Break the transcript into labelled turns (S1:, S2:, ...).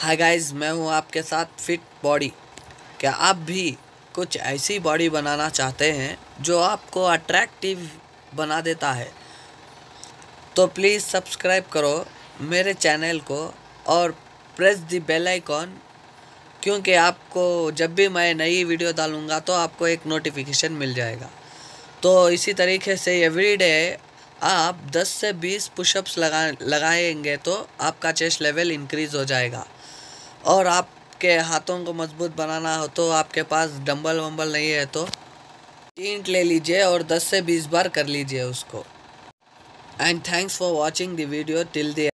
S1: Hi guys, मैं हूं आपके साथ फिट बॉडी। क्या आप भी कुछ ऐसी बॉडी बनाना चाहते हैं जो आपको अट्रैक्टिव बना देता है? तो प्लीज़ सब्सक्राइब करो मेरे चैनल को और प्रेस द बेल आइकॉन, क्योंकि आपको जब भी मैं नई वीडियो डालूँगा तो आपको एक नोटिफिकेशन मिल जाएगा। तो इसी तरीके से एवरी डे आप 10 से 20 पुशअप्स लगाएंगे तो आपका चेस्ट लेवल इंक्रीज़ हो जाएगा। और आपके हाथों को मजबूत बनाना हो तो आपके पास डंबल वंबल नहीं है तो ईंट ले लीजिए और 10 से 20 बार कर लीजिए उसको। And thanks for watching the video till the